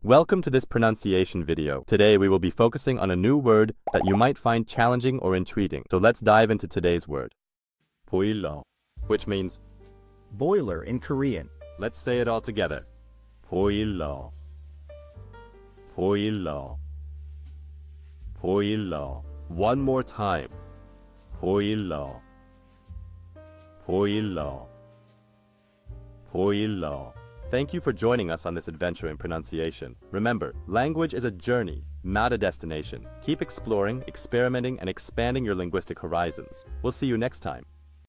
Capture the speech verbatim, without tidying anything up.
Welcome to this pronunciation video. Today we will be focusing on a new word that you might find challenging or intriguing. So let's dive into today's word. boilreo, which means boiler in Korean. Let's say it all together. boilreo. boilreo. boilreo. One more time. boilreo. boilreo. boilreo. Thank you for joining us on this adventure in pronunciation. Remember, language is a journey, not a destination. Keep exploring, experimenting, and expanding your linguistic horizons. We'll see you next time.